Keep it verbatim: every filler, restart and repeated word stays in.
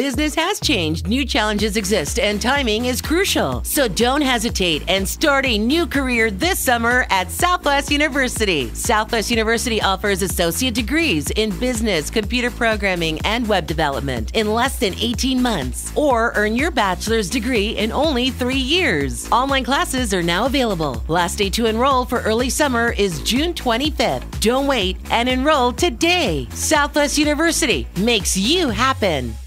Business has changed, new challenges exist, and timing is crucial. So don't hesitate and start a new career this summer at Southwest University. Southwest University offers associate degrees in business, computer programming, and web development in less than eighteen months. Or earn your bachelor's degree in only three years. Online classes are now available. Last day to enroll for early summer is June twenty-fifth. Don't wait and enroll today. Southwest University makes you happen.